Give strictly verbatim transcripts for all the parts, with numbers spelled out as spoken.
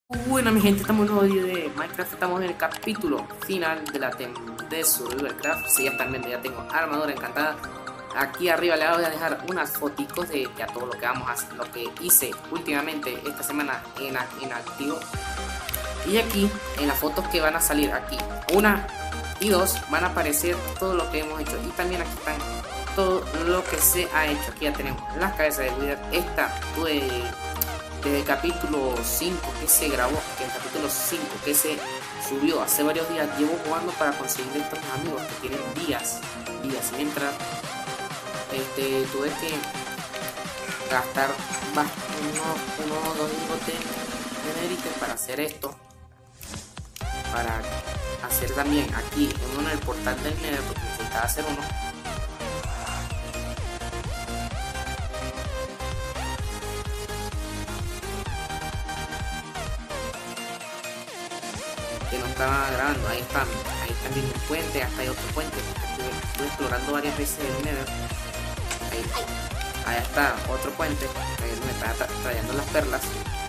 Bueno, mi gente, estamos en un nuevo video de Minecraft. Estamos en el capítulo final de la tem de Survivalcraft. Si ya están viendo, ya tengo armadura encantada. Aquí arriba le voy a dejar unas foticos de ya todo lo que vamos a hacer, lo que hice últimamente esta semana en, en activo. Y aquí, en las fotos que van a salir aquí, una y dos, van a aparecer todo lo que hemos hecho. Y también aquí están todo lo que se ha hecho. Aquí ya tenemos las cabezas de Wither. Esta tuve desde el capítulo cinco que se grabó, que el capítulo cinco que se subió hace varios días. Llevo jugando para conseguir estos amigos que tienen días, días sin entrar. Este, tuve que gastar uno, uno dos lingotes de netherite para hacer esto, para hacer también aquí en uno el portal del nether, porque necesitaba hacer uno. Que no estaba grabando, ahí está, ahí también un puente, hasta hay otro puente. Estuve, estuve explorando varias veces el nether. Ahí, ahí está otro puente, ahí me está tra trayendo las perlas.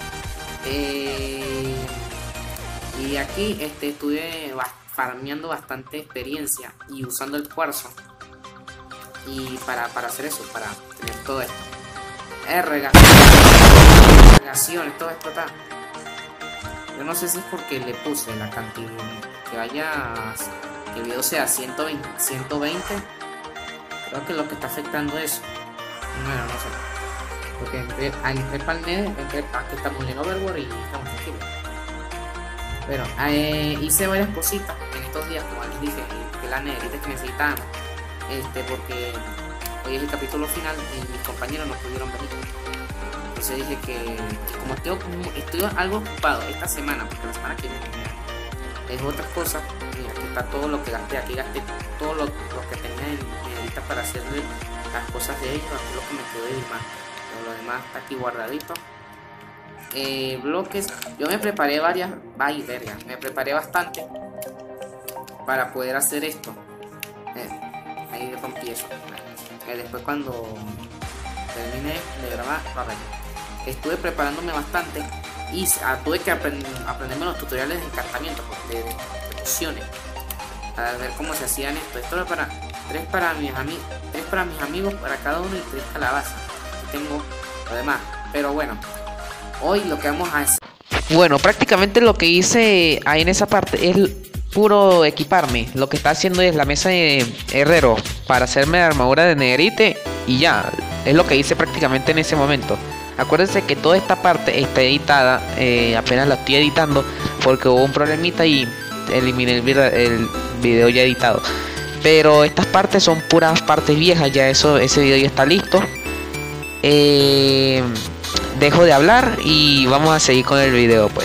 Eh, y aquí este, estuve farmeando bastante experiencia y usando el cuarzo. Y para, para hacer eso, para tener todo esto. Regaciones, todo esto está. Yo no sé si es porque le puse la cantidad que vaya, que el video sea ciento veinte, ciento veinte. Creo que es lo que está afectando eso. No, no sé. Porque entré, entré para el nether, entré, aquí estamos en Overworld y estamos aquí. Pero eh, hice varias cositas en estos días, como les dije, que la netherite que necesitaban. Este, porque hoy es el capítulo final y mis compañeros no pudieron venir. Entonces dije que, que como estoy, estoy algo ocupado esta semana, porque la semana que viene es otra cosa. Mira, aquí está todo lo que gasté, aquí gasté todo lo, lo que tenía en mi lista para hacer las cosas de ellos. Aquí lo que me quedó de más, pero lo demás está aquí guardadito. Eh, bloques, yo me preparé varias, vaya verga, me preparé bastante para poder hacer esto. Eh, ahí rompí eso. Eh, después cuando terminé de grabar, lo arreglé. Estuve preparándome bastante y ah, tuve que aprend aprenderme los tutoriales de encantamiento, de, de, de pociones, para ver cómo se hacían esto. Esto era para tres para mis amigos, tres para mis amigos para cada uno y tres calabazas. Aquí tengo lo demás, pero bueno, hoy lo que vamos a hacer. Bueno, prácticamente lo que hice ahí en esa parte es puro equiparme. Lo que está haciendo es la mesa de herrero para hacerme la armadura de netherite y ya, es lo que hice prácticamente en ese momento. Acuérdense que toda esta parte está editada, eh, apenas la estoy editando porque hubo un problemita y eliminé el, el video ya editado. Pero estas partes son puras partes viejas, ya eso, ese video ya está listo. Eh, dejo de hablar y vamos a seguir con el video pues.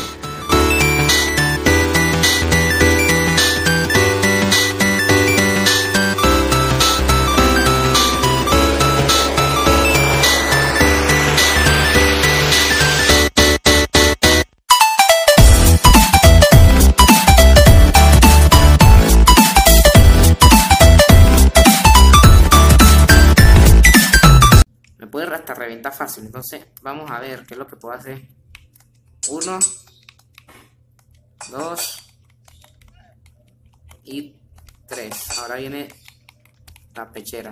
Hasta reventar fácil, entonces vamos a ver qué es lo que puedo hacer. Uno, dos y tres. Ahora viene la pechera.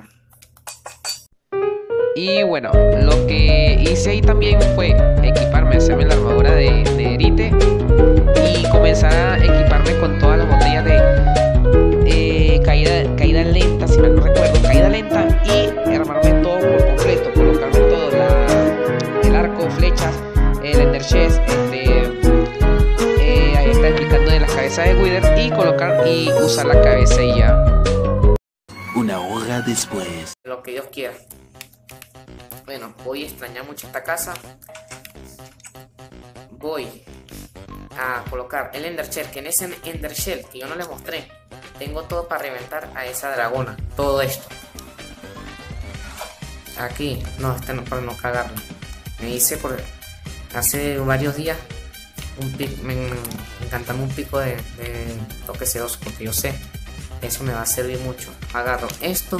Y bueno, lo que hice ahí también fue equiparme, hacerme la armadura de netherite y comenzar a equiparme con todas las botellas de eh, caída, caída lenta, si mal no recuerdo, caída lenta, y armarme todo por completo, colocarme todo, la, el arco, flechas, el ender chest, este, eh, ahí está explicando de las cabezas de Wither y colocar y usar la cabeza y ya. Una hora después. Lo que Dios quiera. Bueno, voy a extrañar mucho esta casa. Voy a colocar el Ender Shell, que en ese Ender Shell que yo no les mostré, tengo todo para reventar a esa dragona. Todo esto. Aquí, no, este no, para no cagarlo. Me hice por hace varios días un pico, me, me encantaba un pico de, de toque sedoso, porque yo sé eso me va a servir mucho. Agarro esto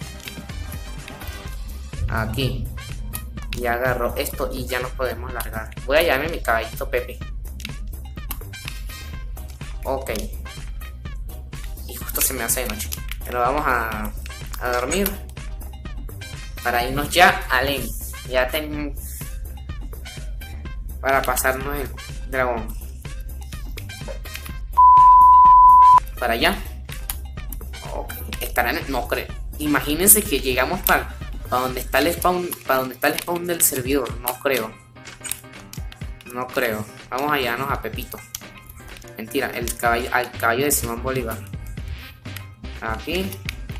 aquí y agarro esto y ya nos podemos largar. Voy a llevarme mi caballito Pepe. Ok. Y justo se me hace de noche. Pero vamos a, a dormir. Para irnos ya al end. Ya ten... Para pasarnos el dragón. Para allá. Ok. Estarán... No creo. Imagínense que llegamos para... Para donde está el spawn. Para donde está el spawn del servidor. No creo. No creo. Vamos a llevarnos a Pepito. Mentira, el caballo, al caballo de Simón Bolívar. Aquí.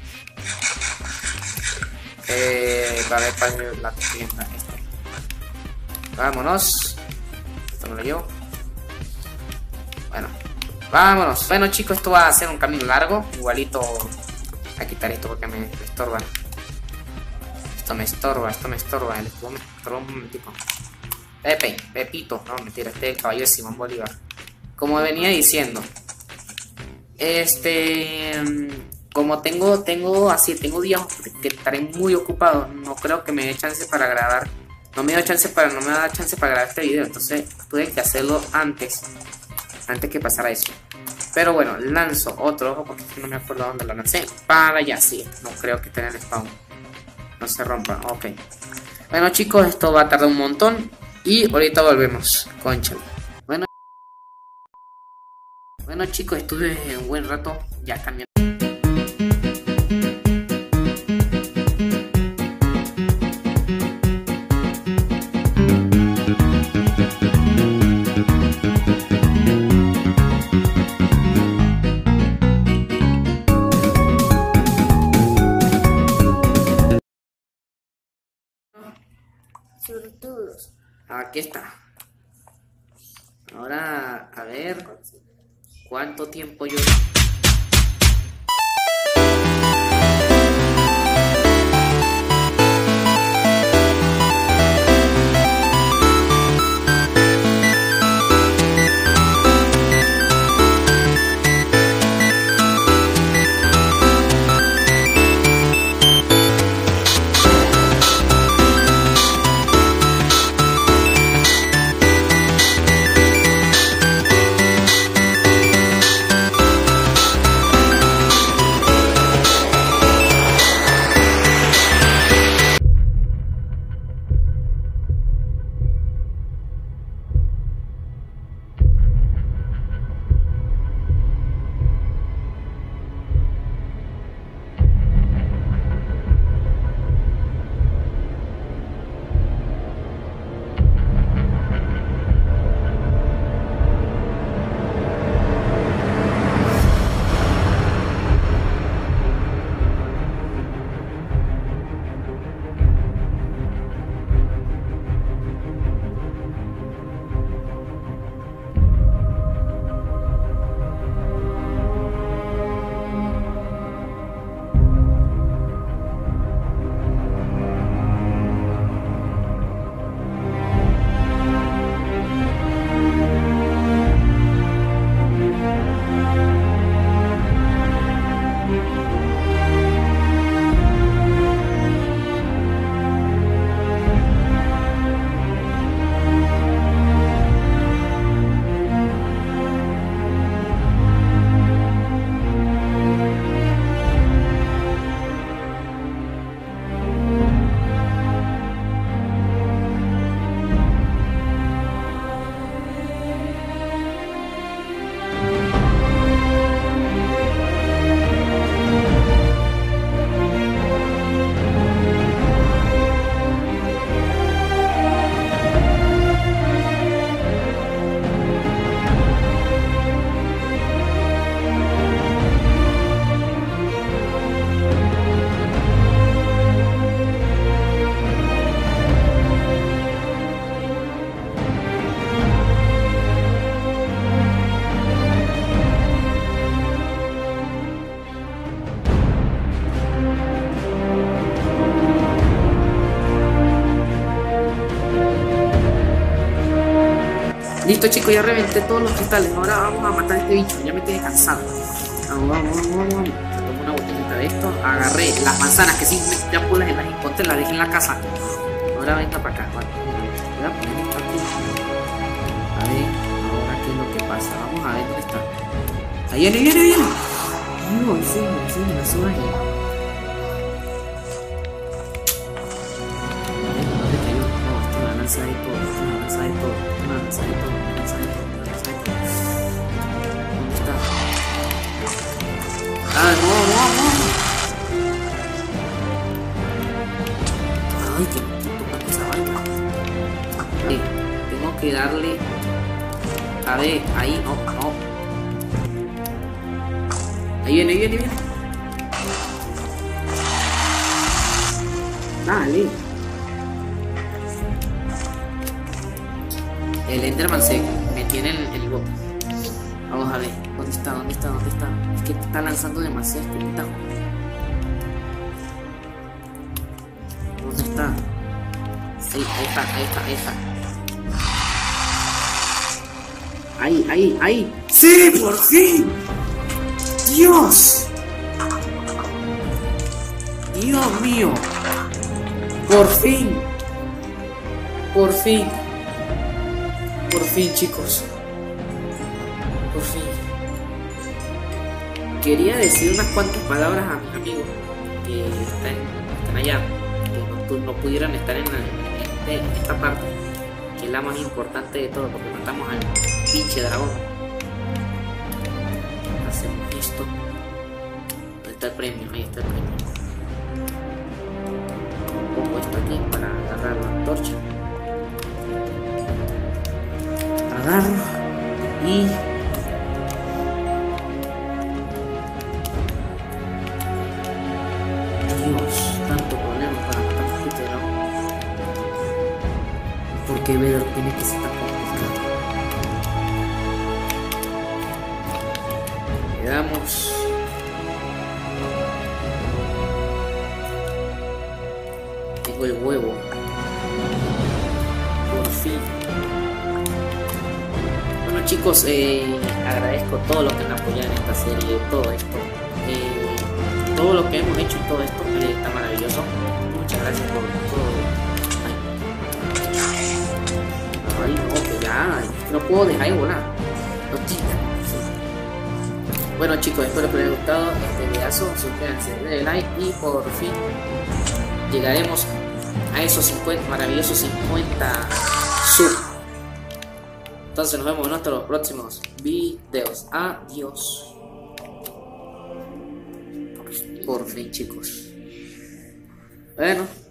Eh, para ver para la tienda. Este. Vámonos. Esto me lo llevo. Bueno, vámonos. Bueno, chicos, esto va a ser un camino largo. Igualito. A quitar esto porque me, me estorba. Esto me estorba, esto me estorba. El escudo me estorba un momentico. Pepe, Pepito. No, mentira, este es el caballo de Simón Bolívar. Como venía diciendo. Este. Como tengo, tengo así, tengo días que estaré muy ocupado. No creo que me dé chance para grabar. No me dio chance para, no me da chance para grabar este video. Entonces tuve que hacerlo antes. Antes que pasara eso. Pero bueno, lanzo otro ojo porque no me acuerdo dónde lo lancé. Para allá, sí. No creo que esté en el spawn. No se rompa, ok. Bueno, chicos, esto va a tardar un montón. Y ahorita volvemos. Conchale. Bueno. Bueno, chicos, estuve un buen rato. Ya cambiando. Aquí está. Ahora, a ver cuánto tiempo yo... Listo, chicos, ya reventé todos los cristales. Ahora vamos a matar a este bicho. Ya me quedé cansado. Vamos, vamos, vamos, vamos. Se tomó una botellita de esto. Agarré las manzanas que sí ya pude las encontré, las dejé en la casa. Ahora venga para acá. Vale. Voy a poner esto aquí. A ver, ahora qué es lo que pasa. Vamos a ver dónde está. Ahí viene, viene, viene. No, sí, sí, me sube. ¿Dónde cayó? No, esto es una lanza de todo, esto es una lanza de todo, una lanza de todo, una lanza de todo, una lanza de todo. ¿Dónde está? Ah, no, no, no. Ay, que me toca esa vaina. Eh, tengo que darle. A ver, ahí, no, no. Ahí viene, ahí viene, viene. Dale. El Enderman se metió en el, el bote. Vamos a ver. ¿Dónde está? ¿Dónde está? ¿Dónde está? Es que está lanzando demasiado escopeta. ¿Dónde está? Sí, ahí está, ahí está, ahí está. Ahí, ahí, ahí. ¡Sí, por fin! ¡Dios! ¡Dios mío! ¡Por fin! ¡Por fin! ¡Por fin, chicos! ¡Por fin! Quería decir unas cuantas palabras a mis amigos que están, están allá, que no, no pudieran estar en, la, en, este, en esta parte, que es la más importante de todo, porque matamos al pinche dragón. Hacemos esto. Ahí está el premio, ahí está el premio. Pongo esto aquí para agarrar la antorcha. Agarro y Dios, tanto problema para matar a este dragón. ¿Por qué Vedor tiene que ser tan complicado? Le damos. Tengo el huevo. Por fin. Bueno, chicos, eh, agradezco todo lo que han apoyado en esta serie, todo esto. Eh, todo lo que hemos hecho y todo esto eh, está maravilloso. Muchas gracias por todo. Ay, no, que ya, no puedo dejar de volar. No tira. Bueno, chicos, espero que les haya gustado este videazo. Suscríbanse, denle like y por fin llegaremos a esos cincuenta, maravillosos cincuenta sub. Entonces nos vemos en nuestros próximos videos. Adiós. Por fin, chicos. Bueno.